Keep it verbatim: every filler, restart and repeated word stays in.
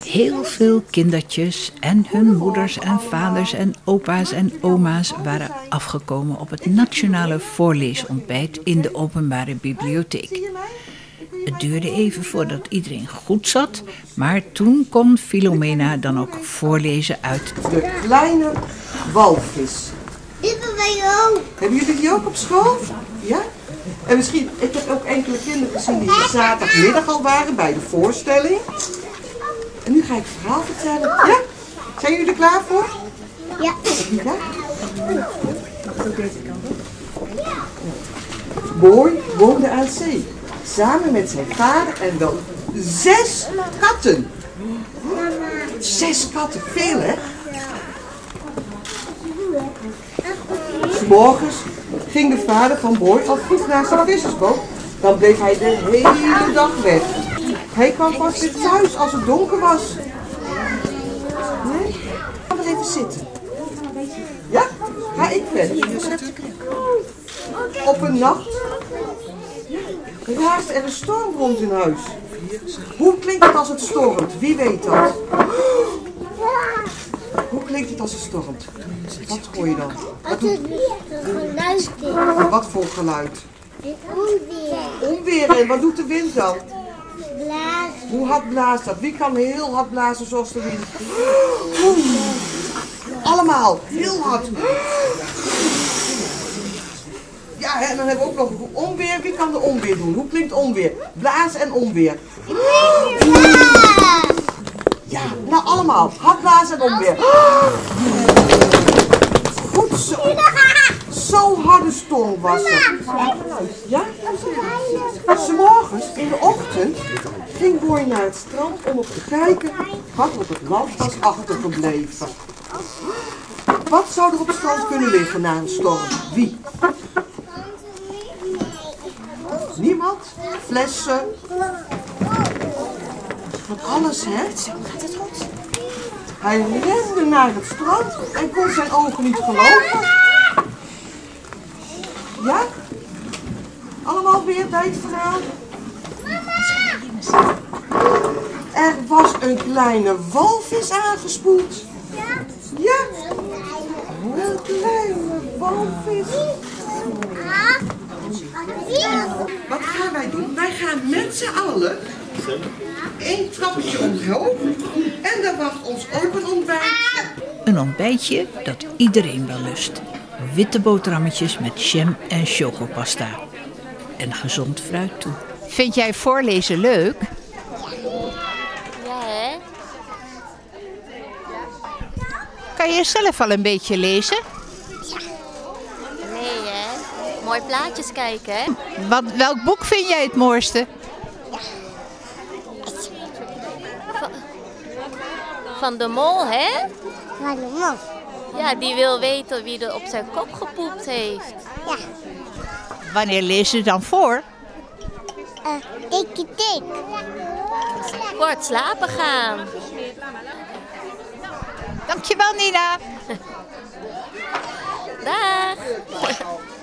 Heel veel kindertjes en hun moeders en vaders en opa's en oma's waren afgekomen op het nationale voorleesontbijt in de openbare bibliotheek. Het duurde even voordat iedereen goed zat, maar toen kon Philomena dan ook voorlezen uit De kleine walvis. Dit hebben wij ook. Hebben jullie die ook op school? Ja? En misschien, ik heb ook enkele kinderen gezien die zaterdagmiddag al waren bij de voorstelling. En nu ga ik het verhaal vertellen. Ja? Zijn jullie er klaar voor? Ja. Ja? Boy woonde aan zee. Samen met zijn vader en wel zes katten. Zes katten, veel hè? 'S Morgens ging de vader van Boy al vroeg naar zijn vissersboot. Dan bleef hij de hele dag weg. Hij kwam pas weer thuis als het donker was. Nee? Ga maar even zitten. Ja? Ga ik verder. Op een nacht raast er een storm rond in huis. Hoe klinkt het als het stormt? Wie weet dat? Hoe klinkt het als het stormt? Wat hoor je dan? Wat, doet... Geluid. Wat voor geluid? Onweer. Onweer. En wat doet de wind dan? Blazen. Hoe hard blaast dat? Wie kan heel hard blazen zoals de wind? Allemaal, heel hard. Ja, en dan hebben we ook nog onweer. Wie kan de onweer doen? Hoe klinkt onweer? Blazen en onweer. Ja, nou allemaal. Hard blazen en onweer. Goed zo. Zo'n harde storm was het. Ja? 'S Morgens in de ochtend ging Boy naar het strand om op te kijken wat op het land was achtergebleven. Wat zou er op het strand kunnen liggen na een storm? Wie? Niemand? Flessen? Van alles, hè? Gaat het goed? Hij rende naar het strand en kon zijn ogen niet geloven. Ja? Allemaal weer bij het verhaal? Er was een kleine walvis aangespoeld. Ja? Een kleine walvis. Wat gaan wij doen? Wij gaan met z'n allen één trappetje omhoog en daar wacht ons ook een ontbijtje. een ontbijtje dat iedereen wel lust. Witte boterhammetjes met jam en chocopasta. En gezond fruit toe. Vind jij voorlezen leuk? Ja, hè? Kan je zelf al een beetje lezen? Nee, hè? Mooi plaatjes kijken, hè? Wat, welk boek vind jij het mooiste? Van, van de mol, hè? Van de mol. Ja, die wil weten wie er op zijn kop gepoept heeft. Ja. Wanneer lees je dan voor? Uh, tikkie tik. Voor het slapen gaan. Dankjewel, Nina. Dag.